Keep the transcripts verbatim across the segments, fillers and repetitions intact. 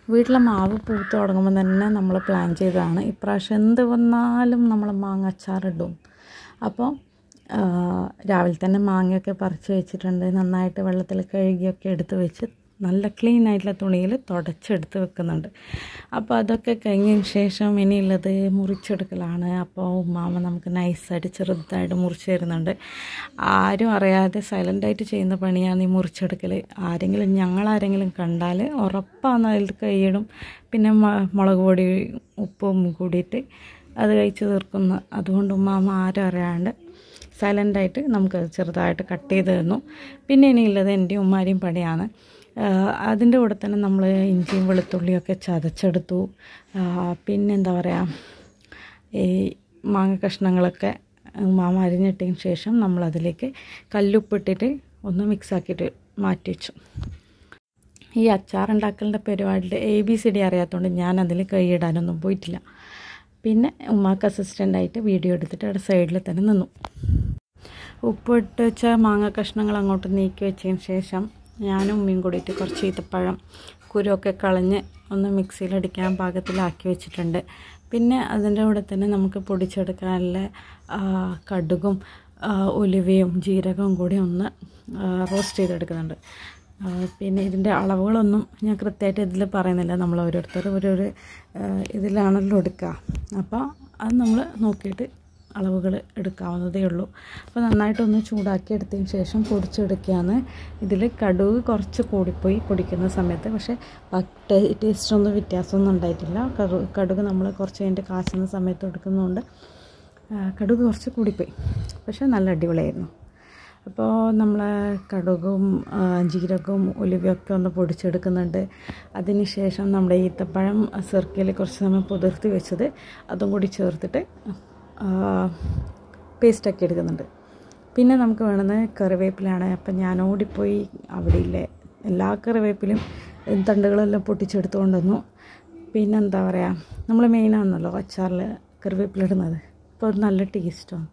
വീട്ടിലെ മാവ് പൂത്ത് തുടങ്ങുമ്പോൾ തന്നെ നമ്മൾ പ്ലാൻ ചെയ്തതാണ്. ഇപ്രാവശ്യം എന്ത് വന്നാലും നമ്മൾ മാങ്ങ അച്ചാറിടും. അപ്പോൾ രാവിലെ തന്നെ മാങ്ങയൊക്കെ പറിച്ച് വെച്ചിട്ടുണ്ട്. നന്നായിട്ട് വെള്ളത്തിൽ കഴുകിയൊക്കെ എടുത്ത് വെച്ച് നല്ല ക്ലീൻ ആയിട്ടുള്ള തുണിയിൽ തുടച്ചെടുത്ത് വെക്കുന്നുണ്ട്. അപ്പോൾ അതൊക്കെ കഴിഞ്ഞതിന് ശേഷം ഇനിയുള്ളത് മുറിച്ചെടുക്കലാണ്. അപ്പോൾ ഉമ്മാമ നമുക്ക് നൈസായിട്ട് ചെറുതായിട്ട് മുറിച്ച് തരുന്നുണ്ട്. ആരും അറിയാതെ സൈലൻ്റായിട്ട് ചെയ്യുന്ന പണിയാണ് ഈ മുറിച്ചെടുക്കൽ. ആരെങ്കിലും ഞങ്ങളാരെങ്കിലും കണ്ടാൽ ഉറപ്പാണ് അതിൽ കൈയിടും. പിന്നെ മുളക് പൊടി ഉപ്പും കൂടിയിട്ട് അത് കഴിച്ച് തീർക്കുന്നു. അതുകൊണ്ട് ഉമ്മാമ ആരും അറിയാണ്ട് സൈലൻ്റായിട്ട് നമുക്ക് ചെറുതായിട്ട് കട്ട് ചെയ്ത് തന്നു. പിന്നെ ഇനിയുള്ളത് എൻ്റെ ഉമ്മാരെയും പണിയാണ്. അതിൻ്റെ കൂടെ തന്നെ നമ്മൾ ഇഞ്ചിയും വെളുത്തുള്ളിയൊക്കെ ചതച്ചെടുത്തു. പിന്നെ എന്താ പറയുക, ഈ മാങ്ങ കഷ്ണങ്ങളൊക്കെ മാമ അരിഞ്ഞിട്ടതിന് ശേഷം നമ്മളതിലേക്ക് കല്ലുപ്പിട്ടിട്ട് ഒന്ന് മിക്സാക്കിയിട്ട് മാറ്റി വെച്ചു. ഈ അച്ചാറുണ്ടാക്കലിൻ്റെ പരിപാടിയിൽ എ ബി സി ഡി അറിയാത്തതുകൊണ്ട് ഞാൻ അതിൽ കൈയിടാനൊന്നും പോയിട്ടില്ല. പിന്നെ ഉമ്മാക്ക് അസിസ്റ്റൻ്റായിട്ട് വീഡിയോ എടുത്തിട്ട് അവിടെ സൈഡിൽ തന്നെ നിന്നു. ഉപ്പിട്ട് വെച്ച മാങ്ങ കഷ്ണങ്ങൾ അങ്ങോട്ട് നീക്കി വെച്ചതിന് ശേഷം ഞാനും ഉമ്മയും കൂടിയിട്ട് കുറച്ച് ഈത്തപ്പഴം കുരുവൊക്കെ കളഞ്ഞ് ഒന്ന് മിക്സിയിലടിക്കാൻ പാകത്തിലാക്കി വെച്ചിട്ടുണ്ട്. പിന്നെ അതിൻ്റെ കൂടെ തന്നെ നമുക്ക് പൊടിച്ചെടുക്കാനുള്ള കടുകും ഉലുവയും ജീരകവും കൂടി ഒന്ന് റോസ്റ്റ് ചെയ്തെടുക്കുന്നുണ്ട്. പിന്നെ ഇതിൻ്റെ അളവുകളൊന്നും ഞാൻ കൃത്യമായിട്ട് ഇതിൽ പറയുന്നില്ല. നമ്മൾ ഓരോരുത്തർ ഓരോരോ ഇതിലാണല്ലോ എടുക്കുക. അപ്പോൾ അത് നമ്മൾ നോക്കിയിട്ട് അളവുകൾ എടുക്കാവുന്നതേ ഉള്ളൂ. അപ്പോൾ നന്നായിട്ടൊന്ന് ചൂടാക്കി എടുത്തതിന് ശേഷം പൊടിച്ചെടുക്കുകയാണ്. ഇതിൽ കടുക് കുറച്ച് കൂടിപ്പോയി പൊടിക്കുന്ന സമയത്ത്. പക്ഷേ ടേസ്റ്റൊന്നും വ്യത്യാസമൊന്നും ഉണ്ടായിട്ടില്ല. കടു കടുക് നമ്മൾ കുറച്ച് കഴിഞ്ഞിട്ട് കാച്ചുന്ന സമയത്ത് എടുക്കുന്നതുകൊണ്ട് കടുക് കുറച്ച് കൂടിപ്പോയി. പക്ഷേ നല്ല അടിപൊളിയായിരുന്നു. അപ്പോൾ നമ്മൾ കടുകും ജീരകവും ഉലുവയൊക്കെ ഒന്ന് പൊടിച്ചെടുക്കുന്നുണ്ട്. അതിന് ശേഷം നമ്മുടെ ഈത്തപ്പഴം സിർക്കയിൽ കുറച്ച് സമയം പുതിർത്തി വെച്ചത് അതും കൂടി ചേർത്തിട്ട് പേസ്റ്റാക്കി എടുക്കുന്നുണ്ട്. പിന്നെ നമുക്ക് വേണ്ടുന്നത് കറിവേപ്പിലാണ്. അപ്പം ഞാൻ ഓടിപ്പോയി അവിടെ ഇല്ലേ എല്ലാ കറിവേപ്പിലും തണ്ടുകളെല്ലാം പൊട്ടിച്ചെടുത്തുകൊണ്ട് വന്നു. പിന്നെ എന്താ പറയുക, നമ്മൾ മെയിനാണല്ലോ അച്ചാറിൽ കറിവേപ്പിലിടുന്നത്. അപ്പോൾ അത് നല്ല ടേസ്റ്റാണ്.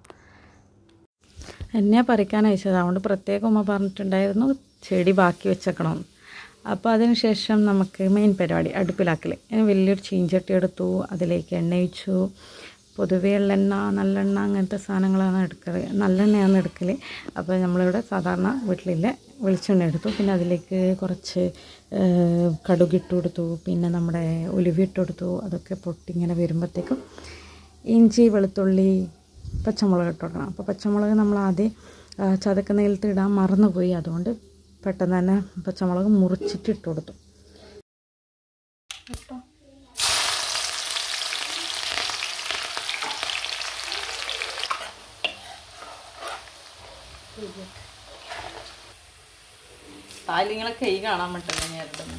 എന്നെ പറിക്കാൻ അയച്ചത്, അതുകൊണ്ട് പ്രത്യേകം ഉമ്മ പറഞ്ഞിട്ടുണ്ടായിരുന്നു ചെടി ബാക്കി വെച്ചേക്കണമെന്ന്. അപ്പോൾ അതിന് ശേഷം നമുക്ക് മെയിൻ പരിപാടി അടുപ്പിലാക്കൽ. വലിയൊരു ചീഞ്ചട്ടി എടുത്തു, അതിലേക്ക് എണ്ണ ഒഴിച്ചു. പൊതുവേ എള്ളെണ്ണ നല്ലെണ്ണ അങ്ങനത്തെ സാധനങ്ങളാണ് എടുക്കൽ, നല്ലെണ്ണയാണ് എടുക്കൽ. അപ്പോൾ നമ്മളിവിടെ സാധാരണ വീട്ടിലെ വെളിച്ചെണ്ണ എടുത്തു. പിന്നെ അതിലേക്ക് കുറച്ച് കടുകിട്ട് കൊടുത്തു. പിന്നെ നമ്മുടെ ഉലുവ ഇട്ട് കൊടുത്തു. അതൊക്കെ പൊട്ടിങ്ങനെ വരുമ്പോഴത്തേക്കും ഇഞ്ചി വെളുത്തുള്ളി പച്ചമുളക് ഇട്ട് കൊടുക്കണം. അപ്പോൾ പച്ചമുളക് നമ്മൾ ആദ്യം ചതക്കുന്നതിലത്ത് ഇടാൻ മറന്നുപോയി. അതുകൊണ്ട് പെട്ടെന്ന് തന്നെ പച്ചമുളക് മുറിച്ചിട്ട് ഇട്ട് കൊടുത്തു. താലിങ്ങളെ കൈ കാണാൻ പറ്റില്ല നേരിടുന്നു.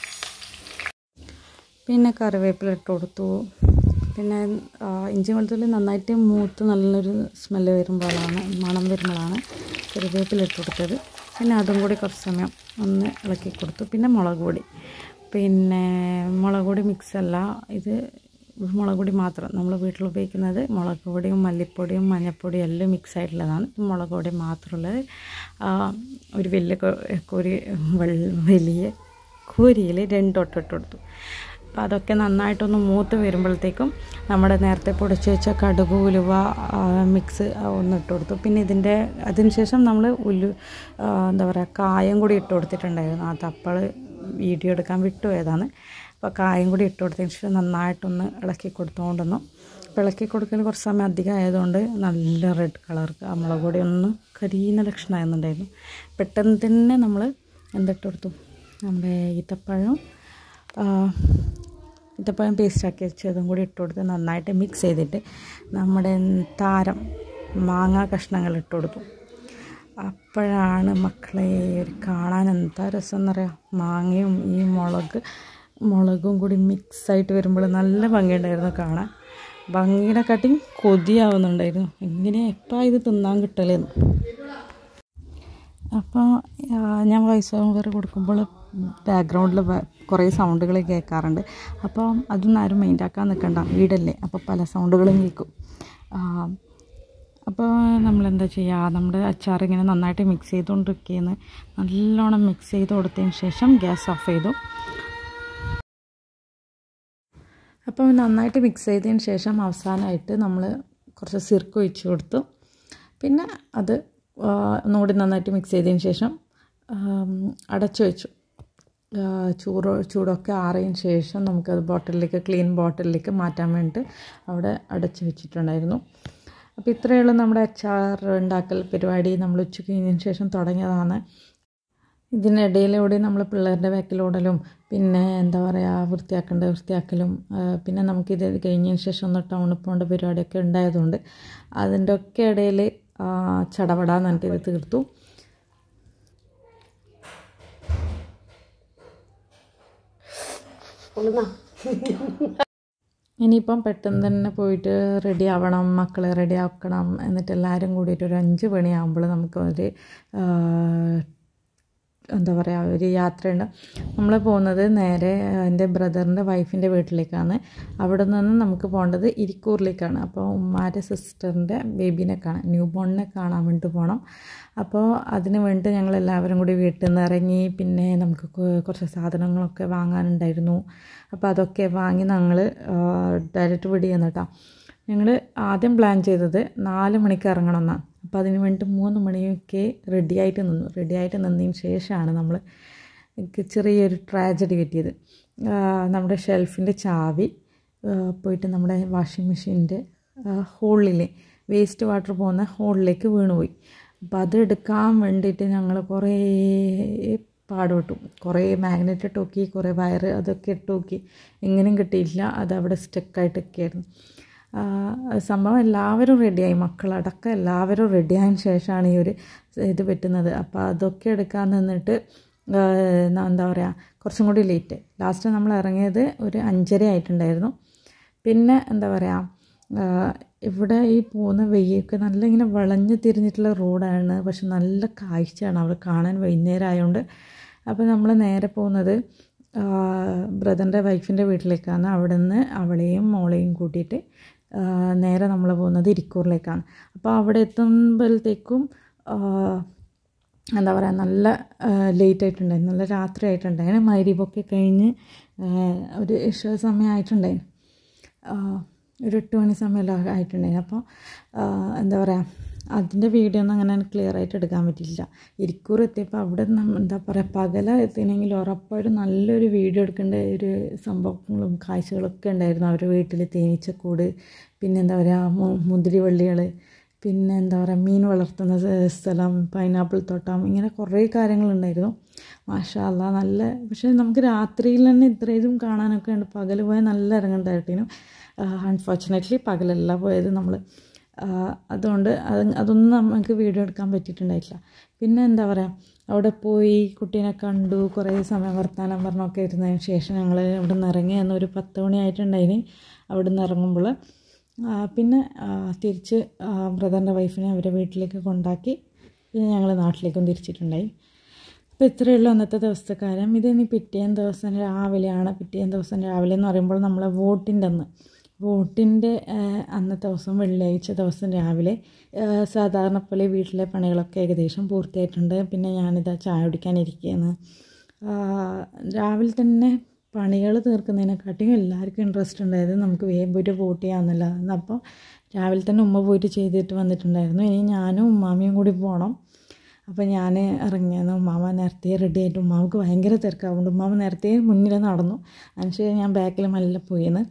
പിന്നെ കറിവേപ്പില ഇട്ട് കൊടുത്തു. പിന്നെ ഇഞ്ചി വെളുത്തുള്ളി നന്നായിട്ട് മൂത്ത് നല്ലൊരു സ്മെല്ല് വരുമ്പോഴാണ്, മണം വരുമ്പോഴാണ് കറിവേപ്പില ഇട്ട് കൊടുത്തത്. പിന്നെ അതും കൂടി കുറച്ച് സമയം ഒന്ന് ഇളക്കി കൊടുത്തു. പിന്നെ മുളക് പൊടി, പിന്നെ മുളക് പൊടി മിക്സല്ല, ഇത് മുളക് പൊടി മാത്രം. നമ്മൾ വീട്ടിൽ ഉപയോഗിക്കുന്നത് മുളക് പൊടിയും മല്ലിപ്പൊടിയും മഞ്ഞൾപ്പൊടിയും എല്ലാം മിക്സ് ആയിട്ടുള്ളതാണ്. മുളക് പൊടി മാത്രമുള്ളത് ഒരു വലിയ കോരി വലിയ കോരിയിൽ രണ്ടോട്ട് ഇട്ട് കൊടുത്തു. അപ്പോൾ അതൊക്കെ നന്നായിട്ടൊന്ന് മൂത്ത് വരുമ്പോഴത്തേക്കും നമ്മുടെ നേരത്തെ പൊടിച്ച് വെച്ച കടുക് ഉലുവ മിക്സ് ഒന്ന് ഇട്ട് കൊടുത്തു. പിന്നെ ഇതിൻ്റെ അതിന് ശേഷം നമ്മൾ ഉലു എന്താ പറയുക കായം കൂടി ഇട്ട് കൊടുത്തിട്ടുണ്ടായിരുന്നു. അത് അപ്പോൾ വീഡിയോ എടുക്കാൻ വിട്ടുപോയതാണ്. അപ്പോൾ കായം കൂടി ഇട്ട് കൊടുത്തതിന് ശേഷം നന്നായിട്ടൊന്ന് ഇളക്കി കൊടുത്തുകൊണ്ടൊന്നു. അപ്പോൾ ഇളക്കി കൊടുക്കൽ കുറച്ച് സമയം അധികം ആയതുകൊണ്ട് നല്ല റെഡ് കളർ മുളക് പൊടി ഒന്ന് കരിയുന്ന ലക്ഷണമായിരുന്നുണ്ടായിരുന്നു. പെട്ടെന്ന് തന്നെ നമ്മൾ എന്തിട്ട് കൊടുത്തു, നമ്മുടെ ഈത്തപ്പഴം ഈത്തപ്പഴം പേസ്റ്റാക്കി വെച്ചതും കൂടി ഇട്ട് കൊടുത്ത് നന്നായിട്ട് മിക്സ് ചെയ്തിട്ട് നമ്മുടെ താരം മാങ്ങ കഷ്ണങ്ങൾ ഇട്ട് കൊടുത്തു. അപ്പോഴാണ് മക്കളെ ഒരു കാണാൻ എന്താ രസം എന്നറിയാം. മാങ്ങയും ഈ മുളക് മുളകും കൂടി മിക്സായിട്ട് വരുമ്പോൾ നല്ല ഭംഗിയുണ്ടായിരുന്നു കാണാൻ. ഭംഗിയുടെ കാട്ടി കൊതിയാവുന്നുണ്ടായിരുന്നു, ഇങ്ങനെ എപ്പോൾ ഇത് തിന്നാൻ കിട്ടലെന്ന്. അപ്പോൾ ഞാൻ വോയിസ് ഓവർ കൊടുക്കുമ്പോൾ ബാക്ക്ഗ്രൗണ്ടിൽ കുറേ സൗണ്ടുകൾ കേൾക്കാറുണ്ട്. അപ്പോൾ അതൊന്നും ആരും മൈൻഡാക്കാൻ നിൽക്കണ്ട, വീടല്ലേ, അപ്പോൾ പല സൗണ്ടുകളും കേൾക്കും. അപ്പോൾ നമ്മളെന്താ ചെയ്യുക, നമ്മുടെ അച്ചാർ ഇങ്ങനെ നന്നായിട്ട് മിക്സ് ചെയ്തുകൊണ്ടിരിക്കുകയെന്ന് നല്ലോണം മിക്സ് ചെയ്ത് കൊടുത്തതിന് ശേഷം ഗ്യാസ് ഓഫ് ചെയ്തു. അപ്പോൾ നന്നായിട്ട് മിക്സ് ചെയ്തതിന് ശേഷം അവസാനമായിട്ട് നമ്മൾ കുറച്ച് സിർക്ക് ഒഴിച്ച് കൊടുത്തു. പിന്നെ അത് ഒന്നുകൂടി നന്നായിട്ട് മിക്സ് ചെയ്തതിന് ശേഷം അടച്ചു വെച്ചു. ചൂട് ചൂടൊക്കെ ആറിയതിന് ശേഷം നമുക്കത് ബോട്ടിലേക്ക് ക്ലീൻ ബോട്ടിലേക്ക് മാറ്റാൻ വേണ്ടിയിട്ട് അവിടെ അടച്ചു വെച്ചിട്ടുണ്ടായിരുന്നു. അപ്പോൾ ഇത്രയേ ഉള്ളൂ നമ്മുടെ അച്ചാർ ഉണ്ടാക്കൽ പരിപാടി. നമ്മൾ ഉച്ചയ്ക്ക് കഴിഞ്ഞതിന് ശേഷം തുടങ്ങിയതാണ്. ഇതിനിടയിലൂടെ നമ്മൾ പിള്ളേരുടെ ബാക്കിലോടലും പിന്നെ എന്താ പറയുക വൃത്തിയാക്കേണ്ട വൃത്തിയാക്കലും പിന്നെ നമുക്കിത് കഴിഞ്ഞതിന് ശേഷം ഒന്ന് ടൗണിൽ പോകേണ്ട പരിപാടിയൊക്കെ ഉണ്ടായതുകൊണ്ട് അതിൻ്റെ ഒക്കെ ഇടയിൽ ചടപടാന്ന് പറഞ്ഞിട്ട് ഇത് തീർത്തു. ഇനിയിപ്പം പെട്ടെന്ന് തന്നെ പോയിട്ട് റെഡി ആവണം, മക്കളെ റെഡി ആക്കണം. എന്നിട്ട് എല്ലാവരും കൂടിയിട്ട് ഒരു അഞ്ച് മണിയാകുമ്പോൾ നമുക്ക് ഒരു എന്താ പറയുക ഒരു യാത്രയുണ്ട്. നമ്മൾ പോകുന്നത് നേരെ എൻ്റെ ബ്രദറിൻ്റെ വൈഫിൻ്റെ വീട്ടിലേക്കാണ്. അവിടെ നിന്ന് നമുക്ക് പോകേണ്ടത് ഇരിക്കൂറിലേക്കാണ്. അപ്പോൾ ഉമ്മാൻ്റെ സിസ്റ്ററിൻ്റെ ബേബീനെ കാണാൻ, ന്യൂ ബോണിനെ കാണാൻ വേണ്ടി പോകണം. അപ്പോൾ അതിന് വേണ്ടി ഞങ്ങൾ എല്ലാവരും കൂടി വീട്ടിൽ നിന്ന് ഇറങ്ങി. പിന്നെ നമുക്ക് കുറച്ച് സാധനങ്ങളൊക്കെ വാങ്ങാനുണ്ടായിരുന്നു. അപ്പോൾ അതൊക്കെ വാങ്ങി ഞങ്ങൾ ഡയറക്റ്റ് വിടിയെന്ന് കേട്ടോ. ഞങ്ങൾ ആദ്യം പ്ലാൻ ചെയ്തത് നാല് മണിക്ക് ഇറങ്ങണമെന്നാണ്. അപ്പോൾ അതിന് വേണ്ടി മൂന്ന് മണിയൊക്കെ റെഡിയായിട്ട് നിന്നു. റെഡിയായിട്ട് നിന്നതിന് ശേഷമാണ് നമ്മൾ ചെറിയൊരു ട്രാജഡി പറ്റിയത്. നമ്മുടെ ഷെൽഫിൻ്റെ ചാവി പോയിട്ട് നമ്മുടെ വാഷിംഗ് മെഷീൻ്റെ ഹോളിൽ വേസ്റ്റ് വാട്ടർ പോകുന്ന ഹോളിലേക്ക് വീണുപോയി. അപ്പോൾ അത് എടുക്കാൻ വേണ്ടിയിട്ട് ഞങ്ങൾ കുറേ പാടുപെട്ടു. കുറേ മാഗ്നറ്റ് ഇട്ട് നോക്കി, കുറേ വയർ അതൊക്കെ ഇട്ട് നോക്കി, എങ്ങനെയും കിട്ടിയില്ല. അതവിടെ സ്റ്റക്കായിട്ടൊക്കെയായിരുന്നു സംഭവം. എല്ലാവരും റെഡിയായി, മക്കളടക്കം എല്ലാവരും റെഡിയായതിന് ശേഷമാണ് ഈ ഒരു ഇത് പറ്റുന്നത്. അപ്പോൾ അതൊക്കെ എടുക്കാൻ നിന്നിട്ട് എന്താ പറയുക കുറച്ചും കൂടി ലേറ്റ്. ലാസ്റ്റ് നമ്മൾ ഇറങ്ങിയത് ഒരു അഞ്ചര ആയിട്ടുണ്ടായിരുന്നു. പിന്നെ എന്താ പറയുക ഇവിടെ ഈ പോകുന്ന വഴിയൊക്കെ നല്ല ഇങ്ങനെ വളഞ്ഞു തിരിഞ്ഞിട്ടുള്ള റോഡാണ്. പക്ഷെ നല്ല കാഴ്ചയാണ് അവിടെ കാണാൻ വൈകുന്നേരം ആയതുകൊണ്ട്. അപ്പോൾ നമ്മൾ നേരെ പോകുന്നത് ബ്രദറിൻ്റെ വൈഫിൻ്റെ വീട്ടിലേക്കാണ്. അവിടെ നിന്ന് അവളെയും മോളെയും കൂട്ടിയിട്ട് നേരെ നമ്മൾ പോകുന്നത് ഇരിക്കൂറിലേക്കാണ്. അപ്പോൾ അവിടെ എത്തുമ്പോഴത്തേക്കും എന്താ പറയുക നല്ല ലേറ്റ് ആയിട്ടുണ്ടായിരുന്നു, നല്ല രാത്രി ആയിട്ടുണ്ടായിരുന്നു. മഗ്‌രിബൊക്കെ കഴിഞ്ഞ് ഒരു ഇശ സമയമായിട്ടുണ്ടായിരുന്നു, ഒരു എട്ട് മണി സമയമെല്ലാം ആയിട്ടുണ്ടായിരുന്നു. അപ്പോൾ എന്താ പറയുക അതിൻ്റെ വീഡിയോ ഒന്നും അങ്ങനെ ക്ലിയർ ആയിട്ട് എടുക്കാൻ പറ്റിയില്ല. ഇരിക്കൂർ എത്തിയപ്പോൾ അവിടെ എന്താ പറയുക പകല എത്തിയെങ്കിൽ ഉറപ്പായിട്ടും നല്ലൊരു വീഡിയോ എടുക്കേണ്ട ഒരു സംഭവങ്ങളും കാഴ്ചകളൊക്കെ ഉണ്ടായിരുന്നു. അവരുടെ വീട്ടിൽ തേനീച്ചക്കൂട്, പിന്നെ എന്താ പറയുക മുന്തിരിവള്ളികൾ, പിന്നെ എന്താ പറയുക മീൻ വളർത്തുന്ന സ്ഥലം, പൈനാപ്പിൾ തോട്ടം, ഇങ്ങനെ കുറേ കാര്യങ്ങളുണ്ടായിരുന്നു. മാഷാ അല്ലാ നല്ല. പക്ഷേ നമുക്ക് രാത്രിയിൽ തന്നെ ഇത്രയും കാണാനൊക്കെ ഉണ്ട്. പകൽ പോയാൽ നല്ല ഇറങ്ങണ്ടായിട്ടേനും. അൺഫോർച്ചുനേറ്റ്ലി പകലല്ല പോയത് നമ്മൾ. അതുകൊണ്ട് അത് അതൊന്നും നമുക്ക് വീഡിയോ എടുക്കാൻ പറ്റിയിട്ടുണ്ടായിട്ടില്ല. പിന്നെ എന്താ പറയുക അവിടെ പോയി കുട്ടീനെ കണ്ടു, കുറേ സമയം വർത്താനം പറഞ്ഞൊക്കെ ഇരുന്നതിന് ശേഷം ഞങ്ങൾ അവിടെ നിന്ന് ഇറങ്ങി. എന്നൊരു പത്ത് മണി ആയിട്ടുണ്ടായിന് അവിടെ നിന്ന് ഇറങ്ങുമ്പോൾ. പിന്നെ തിരിച്ച് ബ്രദറിൻ്റെ വൈഫിനെ അവരുടെ വീട്ടിലേക്ക് കൊണ്ടാക്കി പിന്നെ ഞങ്ങൾ നാട്ടിലേക്കും തിരിച്ചിട്ടുണ്ടായി. അപ്പോൾ ഇത്രയേ ഉള്ളൂ അന്നത്തെ ദിവസത്തെ കാര്യം. ഇതിനി പിറ്റേന്ന് ദിവസം രാവിലെയാണ്. പിറ്റേന്ന് ദിവസം രാവിലെ എന്ന് പറയുമ്പോൾ നമ്മളെ വോട്ടിൻ്റെ അന്ന് വോട്ടിൻ്റെ അന്നത്തെ ദിവസം വെള്ളിയാഴ്ച ദിവസം രാവിലെ സാധാരണ പോലെ വീട്ടിലെ പണികളൊക്കെ ഏകദേശം പൂർത്തിയായിട്ടുണ്ട്. പിന്നെ ഞാനിതാ ചായ കുടിക്കാനിരിക്കുകയാണ്. രാവിലെ തന്നെ പണികൾ തീർക്കുന്നതിനെക്കാട്ടിയും എല്ലാവർക്കും ഇൻട്രസ്റ്റ് ഉണ്ടായത് നമുക്ക് വേഗം പോയിട്ട് വോട്ട് ചെയ്യാമെന്നില്ല. അപ്പോൾ രാവിലെ തന്നെ ഉമ്മ പോയിട്ട് ചെയ്തിട്ട് വന്നിട്ടുണ്ടായിരുന്നു. ഇനി ഞാനും ഉമ്മാമയും കൂടി പോകണം. അപ്പോൾ ഞാൻ ഇറങ്ങിയെന്ന് ഉമ്മാമ നേരത്തെ റെഡി ആയിട്ട്, ഉമ്മാമക്ക് ഭയങ്കര തിരക്കാവുകൊണ്ട് ഉമ്മാമ നേരത്തെ മുന്നിൽ നടന്നു. അതിനുശേഷം ഞാൻ ബാക്കിൽ മെല്ലെ പോയിന്ന്.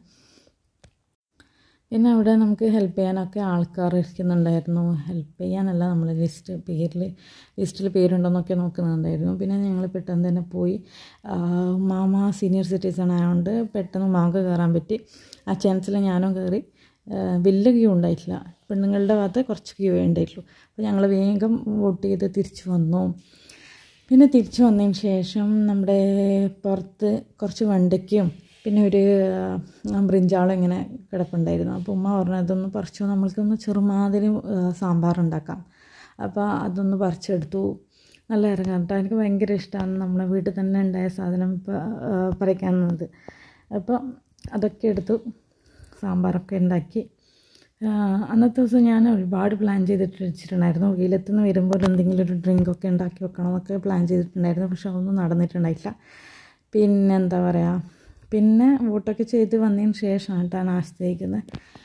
പിന്നെ അവിടെ നമുക്ക് ഹെൽപ്പ് ചെയ്യാനൊക്കെ ആൾക്കാർ ഇരിക്കുന്നുണ്ടായിരുന്നു. ഹെൽപ്പ് ചെയ്യാനല്ല, നമ്മൾ ലിസ്റ്റ് പേരിൽ ലിസ്റ്റിൽ പേരുണ്ടോയെന്നൊക്കെ നോക്കുന്നുണ്ടായിരുന്നു. പിന്നെ ഞങ്ങൾ പെട്ടെന്ന് തന്നെ പോയി. മാമ സീനിയർ സിറ്റിസൺ ആയതുകൊണ്ട് പെട്ടെന്ന് മാമക്ക് കയറാൻ പറ്റി. ആ ചാൻസിൽ ഞാനും കയറി. വലിയ ക്യൂ ഉണ്ടായിട്ടില്ല, പെണ്ണുങ്ങളുടെ ഭാഗത്ത് കുറച്ച് ക്യൂ ഉണ്ടായിട്ടുള്ളൂ. അപ്പോൾ ഞങ്ങൾ വേഗം വോട്ട് ചെയ്ത് തിരിച്ചു വന്നു. പിന്നെ തിരിച്ചു വന്നതിന് ശേഷം നമ്മുടെ പുറത്ത് കുറച്ച് വെണ്ടയ്ക്കയും പിന്നെ ഒരു ബ്രിഞ്ചാളും ഇങ്ങനെ കിടപ്പുണ്ടായിരുന്നു. അപ്പോൾ ഉമ്മ പറഞ്ഞു അതൊന്ന് പറിച്ചു നമ്മൾക്കൊന്ന് ചെറുമാതിരി സാമ്പാറുണ്ടാക്കാം. അപ്പോൾ അതൊന്ന് പറിച്ചെടുത്തു. നല്ല ഇറങ്ങാം കേട്ടോ. എനിക്ക് ഭയങ്കര ഇഷ്ടമാണ് നമ്മളെ വീട്ടിൽ തന്നെ ഉണ്ടായ സാധനം പറിക്കാവുന്നത്. അപ്പോൾ അതൊക്കെ എടുത്തു സാമ്പാറൊക്കെ ഉണ്ടാക്കി. അന്നത്തെ ദിവസം ഞാൻ ഒരുപാട് പ്ലാൻ ചെയ്തിട്ട് വെച്ചിട്ടുണ്ടായിരുന്നു. വെയിലത്തുനിന്ന് വരുമ്പോൾ എന്തെങ്കിലും ഒരു ഡ്രിങ്കൊക്കെ ഉണ്ടാക്കി വെക്കണം എന്നൊക്കെ പ്ലാൻ ചെയ്തിട്ടുണ്ടായിരുന്നു. പക്ഷെ അതൊന്നും നടന്നിട്ടുണ്ടായില്ല. പിന്നെന്താ പറയുക പിന്നെ വോട്ടൊക്കെ ചെയ്ത് വന്നതിന് ശേഷമാണ് കേട്ടോ നാസ്ത കഴിക്കുന്നത്.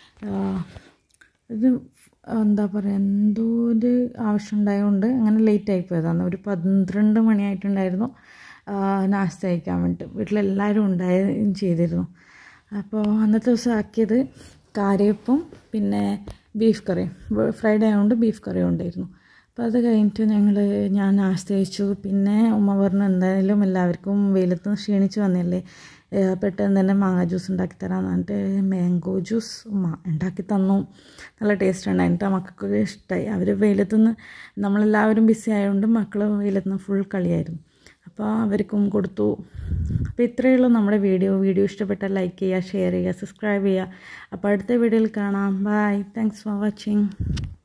ഇത് എന്താ പറയുക, എന്തോ ഒരു ആവശ്യം ഉണ്ടായതുകൊണ്ട് അങ്ങനെ ലേറ്റായി പോയതാണ്. ഒരു പന്ത്രണ്ട് മണിയായിട്ടുണ്ടായിരുന്നു നാസ്ത കഴിക്കാൻ വേണ്ടിയിട്ട്. വീട്ടിലെല്ലാവരും ഉണ്ടാവുകയും ചെയ്തിരുന്നു. അപ്പോൾ അന്നത്തെ ദിവസം ആക്കിയത് കാരയപ്പം പിന്നെ ബീഫ് കറിയും. ഫ്രൈഡേ ആയതുകൊണ്ട് ബീഫ് കറിയും ഉണ്ടായിരുന്നു. അപ്പോൾ അത് കഴിഞ്ഞിട്ട് ഞങ്ങൾ ഞാൻ നാസ്ത കഴിച്ചു. പിന്നെ ഉമ്മ പറഞ്ഞു എന്തായാലും എല്ലാവർക്കും വെയിലത്ത് ക്ഷീണിച്ച് വന്നല്ലേ, പെട്ടെന്ന് തന്നെ മാങ്ങ ജ്യൂസ് ഉണ്ടാക്കി തരാമെന്ന് പറഞ്ഞിട്ട് മാംഗോ ജ്യൂസ് ഉമ്മ ഉണ്ടാക്കി തന്നു. നല്ല ടേസ്റ്റ് ഉണ്ടായിട്ട് മക്കൾക്കൊക്കെ ഇഷ്ടമായി. അവർ വെയിലത്തുനിന്ന് നമ്മളെല്ലാവരും ബിസി ആയതുകൊണ്ട് മക്കൾ വെയിലത്തുനിന്ന് ഫുൾ കളിയായിരുന്നു. അപ്പോൾ അവർക്കും കൊടുത്തു. അപ്പോൾ ഇത്രയേ ഉള്ളൂ നമ്മുടെ വീഡിയോ. വീഡിയോ ഇഷ്ടപ്പെട്ടാൽ ലൈക്ക് ചെയ്യുക, ഷെയർ ചെയ്യുക, സബ്സ്ക്രൈബ് ചെയ്യുക. അപ്പോൾ അടുത്ത വീഡിയോയിൽ കാണാം. ബൈ. Thanks for watching.